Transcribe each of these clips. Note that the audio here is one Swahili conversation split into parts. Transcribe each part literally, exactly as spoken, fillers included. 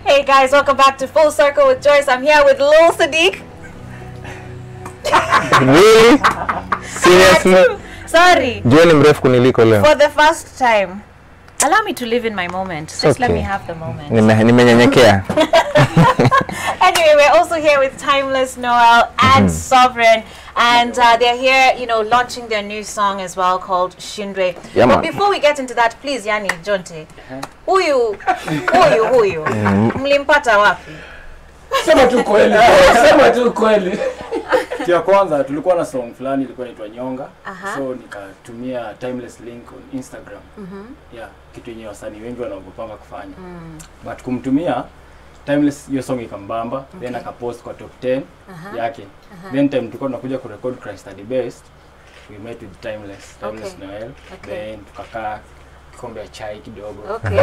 Hey guys, welcome back to Full Circle with Joyce. I'm here with Lil Sadiq. Really? Seriously? Sorry. Jueni mrefu kuniliko leo. For the first time. Allow me to live in my moment. Just okay. Let me have the moment. Nimenyenyekea. Anyway, we're also here with Timeless, Noel, and mm-hmm. Sovereign. And uh, they're here, you know, launching their new song as well called Shindwe. Yeah, but before we get into that, please, Yani, Jonte, who you, who you, who you? Mlimpata wapi? Sema tu kweli. Sema tu kweli. Kia kwanza tulikuwa na song fulani ilikuwa inaitwa Nyonga. Uh-huh. So nikatumia Timeless link on Instagram. Mhm. Yeah, kitu yenye wasanii wengi wanaogopanga kufanya. Mm. But kumtumia Timeless hiyo song ikambamba, okay. Then akapost kwa top ten uh-huh. yake. Uh-huh. Then time tulikuwa tunakuja ku record Christ at the Best. We met with Timeless, Timeless okay. Noel. Okay. Then tukakaa kikombe ya chai kidogo. Okay.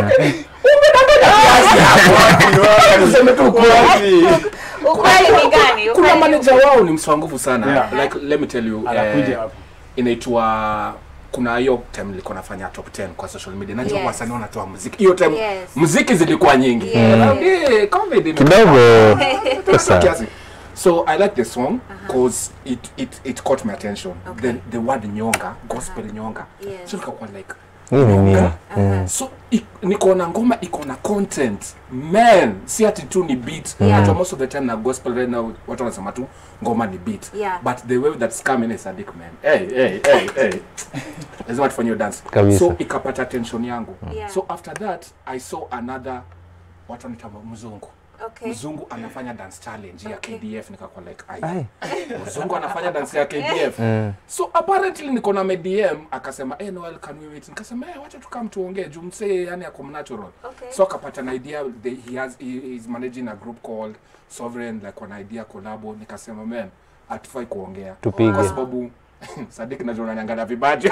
Tuseme tu kweli. Ukweli ni gani? Kuna manager wao ni mswa nguvu sana. Yeah. Like let me tell you, anakuja hapo. Inaitwa kuna hiyo time nilikuwa nafanya top ten kwa social media. Najua yes. wasanii wanatoa muziki. Hiyo time yes. muziki zilikuwa nyingi. Yeah. Comedy kidogo. So I like the song because uh-huh. it it it caught my attention. Okay. The the word nyonga, gospel uh-huh. nyonga. Yes. So nikakuwa like nyonga. Uh-huh. So niko na ngoma iko na content. Man, si ati tu ni beat. Yeah. But most of the time na gospel right now watu wanasema tu ngoma ni beat. Yeah. But the way that's coming is Sadiq, man. Hey, hey, hey, hey. That's what for your dance. Kabisa. So ikapata attention yangu. Yeah. So after that I saw another watu wanaita mzungu. Okay. Mzungu anafanya dance challenge ya okay. K D F nikakuwa like ai. Mzungu anafanya dance ya K D F. Mm. So apparently niko na M D M akasema eh Noel can we meet? Nikasema eh wacha tukam tuongee juu msee yani ako natural. Okay. So akapata an idea they, he has he is managing a group called Sovereign like an idea collabo nikasema man atufai kuongea tupige kwa sababu Sadiq na Jona nyangana vibaje.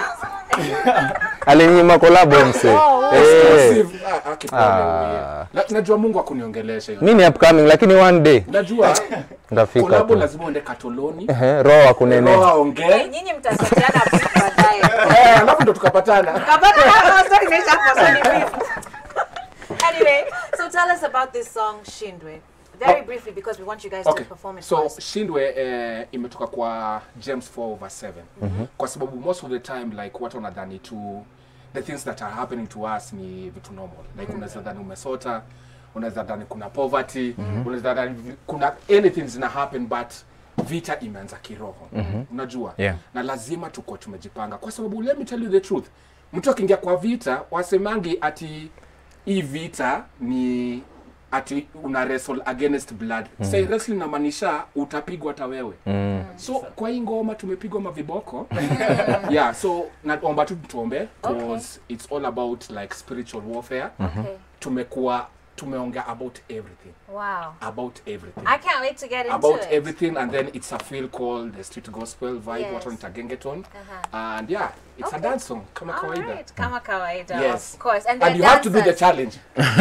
Alinyima collabo mse. Exclusive. Ah, najua Mungu akuniongelesha hiyo. Mimi upcoming lakini one day. Najua ndafika. Collabo lazima uende Katoloni. Eh, roho akunene. Roho aongee. Nyinyi mtasaidiana baadaye. Eh, alafu ndo tukapatana. Kapatana story inaisha hapo sana. Anyway, so tell us about this song Shindwe. Very oh. briefly because we want you guys okay. to perform it so first. Shindwe uh, imetoka kwa James four over seven. Mm-hmm. Kwa sababu most of the time like watu wanadhani tu the things that are happening to us ni vitu normal. Like mm-hmm. unaweza dhani umesota, unaweza dhani kuna poverty, mm-hmm. unaweza dhani kuna anything zina happen but vita imeanza kiroho. Mm-hmm. Unajua? Yeah. Na lazima tuko tumejipanga kwa sababu let me tell you the truth. Mtu akiingia kwa vita wasemangi ati hii vita ni ati una wrestle against blood. Mm. Say wrestling inamaanisha utapigwa hata wewe. Mm. So kwa hii ngoma tumepigwa maviboko. Yeah, so naomba tu tuombe because okay. it's all about like spiritual warfare. Okay. Tumekuwa tumeongea about everything. Wow. About everything. I can't wait to get into about it. About everything and then it's a feel called the street gospel vibe yes. what on Tagengeton. Uh-huh. And yeah, it's okay. a dance song kama kawaida. All right, kama kawaida. Yes. Of course. And, and you have to do the challenge.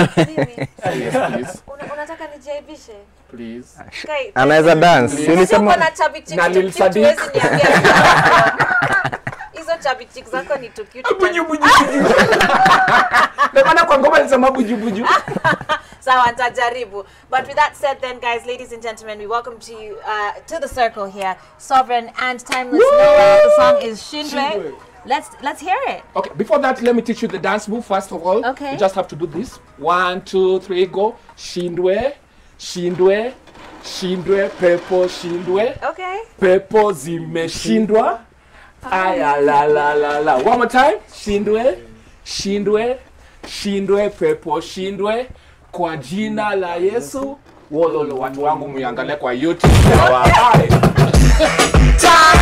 Yes, please. Unataka nijaibishe? Please. Anaweza dance. Ulisema na chabichi na Lil Sadiq. Hizo chabichi zako ni too cute. Buju buju. Maana kwa ngoma nisema buju buju. Sawa nitajaribu. But with that said then guys, ladies and gentlemen, we welcome to you uh, to the circle here, Sovereign and Timeless Noel. The song is Shindwe. Shindwe. Let's let's hear it. Okay, before that, let me teach you the dance move first of all. Okay. You just have to do this. One, two, three, go. Shindwe, Shindwe, Shindwe, pepo, Shindwe. Okay. Pepo zimeshindwa. Aya la la la la. One more time. Shindwe, Shindwe, Shindwe, pepo, Shindwe. Kwa jina la Yesu. Wololo watu wangu muangalie kwa YouTube.